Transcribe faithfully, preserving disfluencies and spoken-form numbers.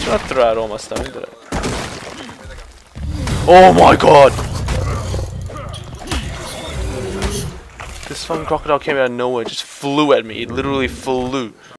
did not throw out all my stamina, did I? Oh my god! This fucking crocodile came out of nowhere, just flew at me. It literally flew.